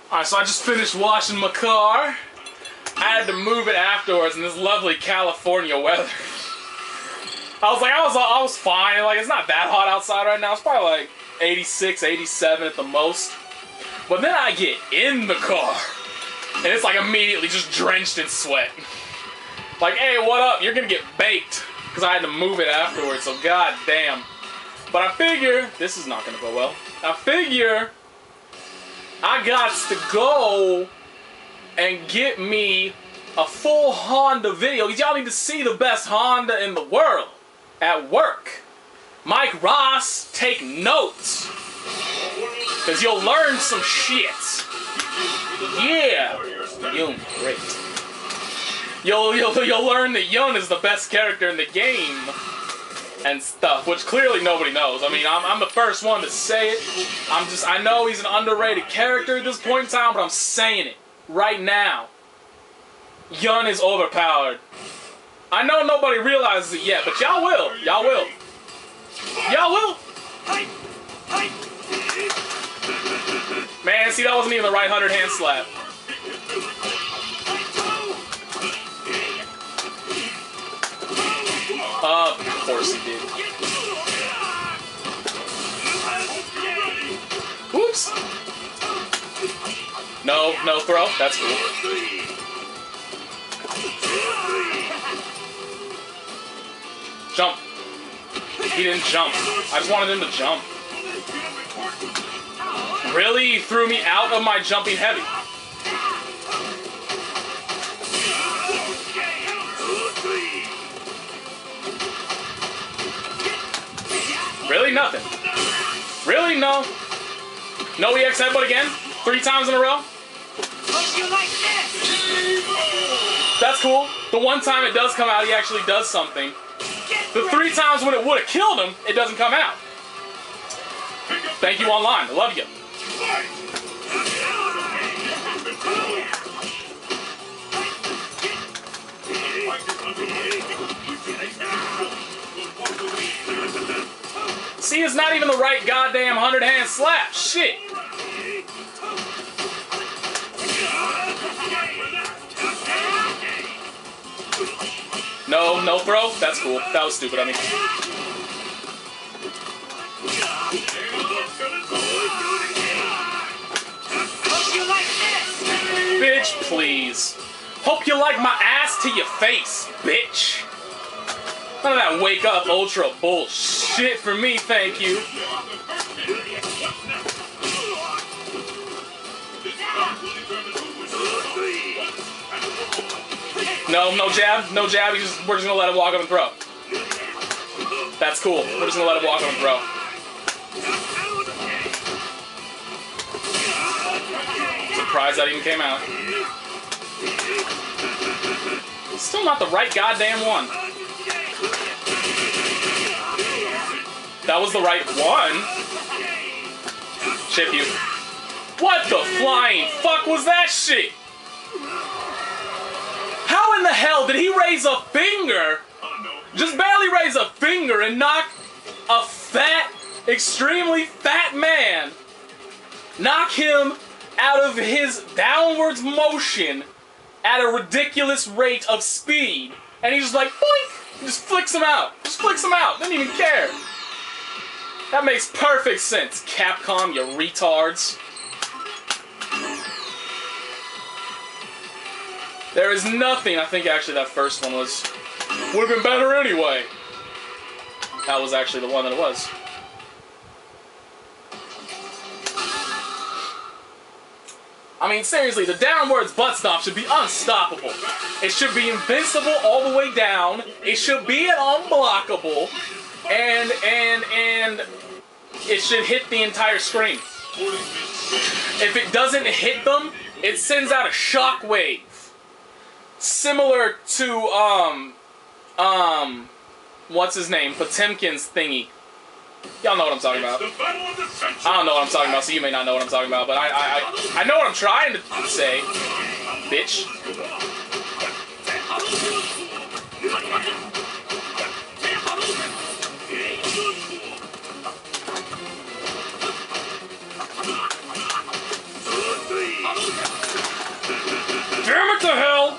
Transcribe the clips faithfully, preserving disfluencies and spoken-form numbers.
Alright, so I just finished washing my car. I had to move it afterwards in this lovely California weather. I was like, I was, I was fine. Like, it's not that hot outside right now. It's probably like eighty-six, eighty-seven at the most. But then I get in the car, and it's like immediately just drenched in sweat. Like, hey, what up? You're gonna get baked. Because I had to move it afterwards, so god damn. But I figure, this is not gonna go well. I figure I got to go and get me a full Honda video. Because y'all need to see the best Honda in the world at work. Mike Ross, take notes. Because you'll learn some shit. Yeah. Yun, great. You'll, you'll, you'll learn that Yun is the best character in the game. And stuff, which clearly nobody knows. I mean, I'm, I'm the first one to say it. I'm just, I know he's an underrated character at this point in time, but I'm saying it right now. Yun is overpowered. I know nobody realizes it yet, but y'all will. Y'all will. Y'all will. Man, see, that wasn't even the right hundred hand slap. Uh, of course he did. Whoops. No, no throw. That's cool. Jump. He didn't jump. I just wanted him to jump. Really? He threw me out of my jumping heavy. Really? Nothing. Really? No. No E X headbutt again? Three times in a row? That's cool. The one time it does come out, he actually does something. The three times when it would have killed him, it doesn't come out. Thank you online. I love you. See, it's not even the right goddamn hundred hand slap. Shit. No, no throw? That's cool. That was stupid of me. Bitch, please. Hope you like my ass to your face, bitch. None of that wake up ultra bullshit for me, thank you. No, no jab, no jab. Just, we're just gonna let him walk up and throw. That's cool. We're just gonna let him walk up and throw. Surprised that even came out. Still not the right goddamn one. That was the right one. Chip you. What the flying fuck was that shit? How in the hell did he raise a finger? Just barely raise a finger and knock a fat, extremely fat man, knock him out of his downwards motion at a ridiculous rate of speed. And he's just like, boink! He just flicks him out. Just flicks him out. Doesn't even care. That makes perfect sense, Capcom, you retards. There is nothing, I think actually that first one was, would have been better anyway. That was actually the one that it was. I mean, seriously, the downwards butt stomp should be unstoppable. It should be invincible all the way down. It should be an unblockable. And, and, and it should hit the entire screen. If it doesn't hit them, it sends out a shockwave. Similar to, um, um, what's his name? Potemkin's thingy. Y'all know what I'm talking about. I don't know what I'm talking about, so you may not know what I'm talking about, but I, I, I, I know what I'm trying to say, bitch. Damn it to hell!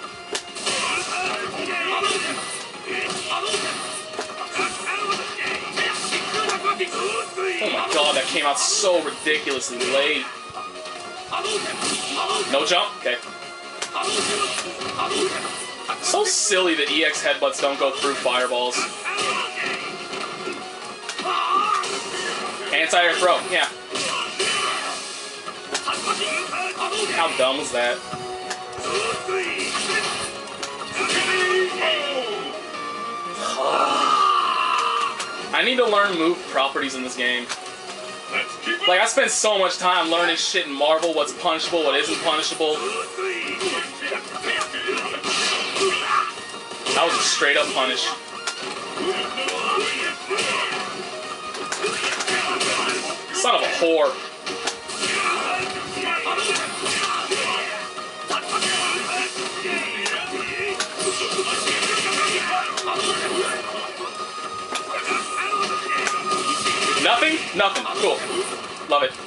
Oh my god, that came out so ridiculously late. No jump? Okay. So silly that E X headbutts don't go through fireballs. Anti-air throw, yeah. How dumb was that? I need to learn move properties in this game. Like, I spent so much time learning shit in Marvel, what's punishable, what isn't punishable. That was a straight up punish. Son of a whore. Nothing? Nothing. Cool. Love it.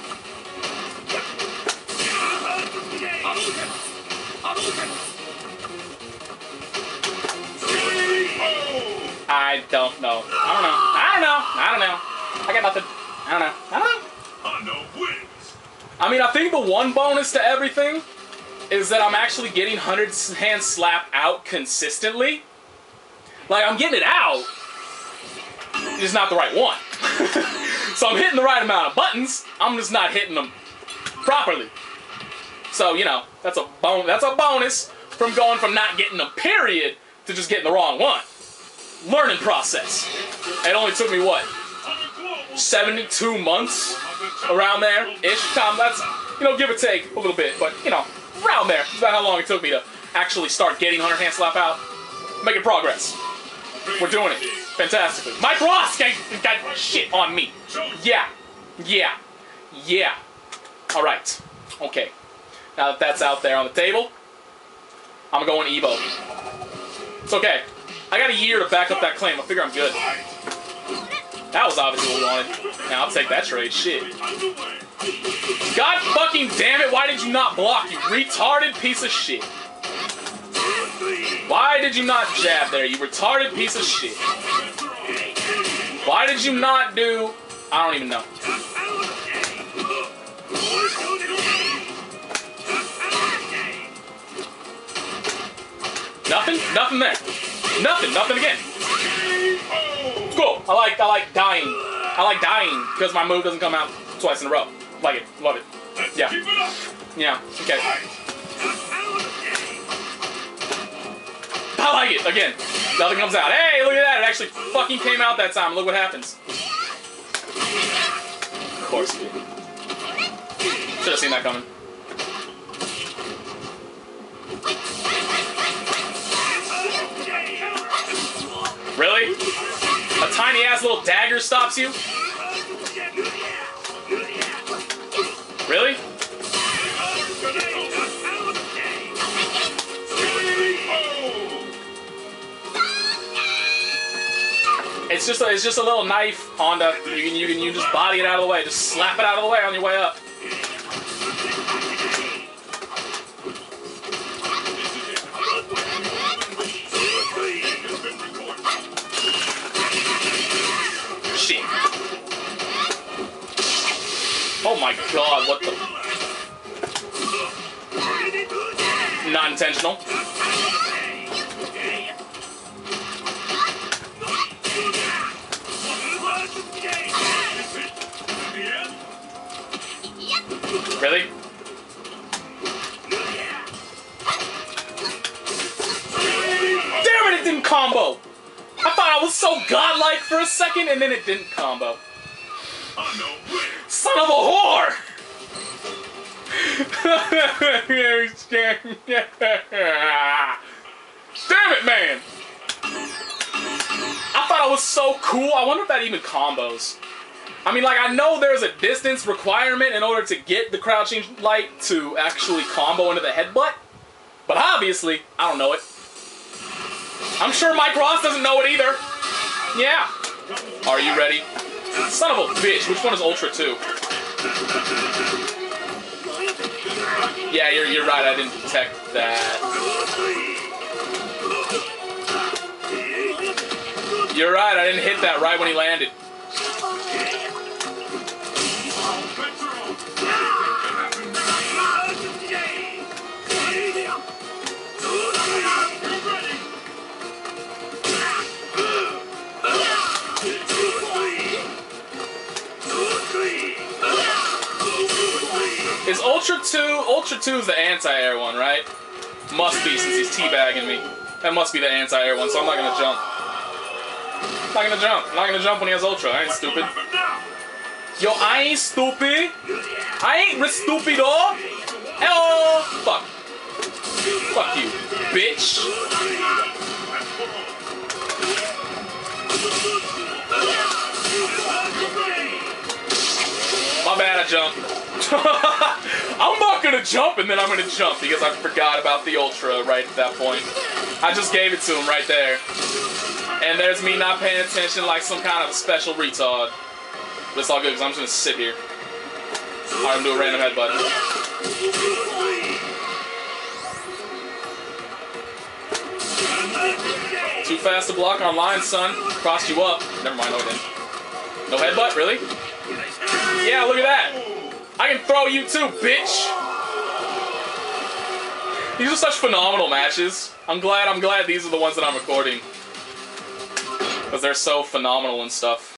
I don't know. I don't know. I don't know. I don't know. I got nothing. I don't know. I don't know. I mean, I think the one bonus to everything is that I'm actually getting one hundred hand slap out consistently. Like, I'm getting it out. It's just not the right one. So I'm hitting the right amount of buttons. I'm just not hitting them properly. So, you know, that's a bon that's a bonus from going from not getting them period to just getting the wrong one. Learning process. It only took me, what, seventy-two months? Around there ish. Time, that's, you know, give or take a little bit, but, you know, around there. That's about how long it took me to actually start getting one hundred hand slap out. Making progress. We're doing it fantastically. Mike Ross got, got shit on me. Yeah. Yeah. Yeah. Alright. Okay. Now that that's out there on the table, I'm going Evo. It's okay. I got a year to back up that claim. I figure I'm good. That was obviously what we wanted. Now I'll take that trade. Shit. God fucking damn it. Why did you not block, you retarded piece of shit? Why did you not jab there, you retarded piece of shit? Why did you not do... I don't even know. Nothing? Nothing there. Nothing. Nothing again. Cool. I like, I like dying. I like dying because my move doesn't come out twice in a row. Like it. Love it. Yeah. Yeah. Okay. I like it. Again. Nothing comes out. Hey, look at that. It actually fucking came out that time. Look what happens. Of course it did. Should have seen that coming. Really? A tiny ass little dagger stops you? Really? It's just a, it's just a little knife, Honda. You can you can you just body it out of the way. Just slap it out of the way on your way up. Shit. Oh my god, what the... Not intentional. Really? Damn it, it didn't combo! I thought I was so godlike for a second, and then it didn't combo. Son of a whore! Damn it, man! I thought I was so cool. I wonder if that even combos. I mean, like, I know there's a distance requirement in order to get the crouching light to actually combo into the headbutt, but obviously, I don't know it. I'm sure Mike Ross doesn't know it either. Yeah. Are you ready? Son of a bitch. Which one is Ultra two? Yeah, you're, you're right, I didn't detect that. You're right, I didn't hit that right when he landed. Is Ultra two, Ultra two is the anti-air one, right? Must be, since he's teabagging me. That must be the anti-air one, so I'm not gonna jump. I'm not gonna jump. I'm not gonna jump when he has Ultra. I ain't stupid. Yo, I ain't stupid. I ain't stupido. Hello. Fuck. Fuck you, bitch. My bad, I jumped. I'm not gonna jump and then I'm gonna jump because I forgot about the Ultra right at that point. I just gave it to him right there. And there's me not paying attention like some kind of special retard. But it's all good because I'm just gonna sit here. Alright, I'm gonna do a random headbutt. Too fast to block online, son. Crossed you up. Never mind, no, I didn't. No headbutt, really? Yeah, look at that. I can throw you too, bitch. These are such phenomenal matches. I'm glad, I'm glad these are the ones that I'm recording. Because they're so phenomenal and stuff.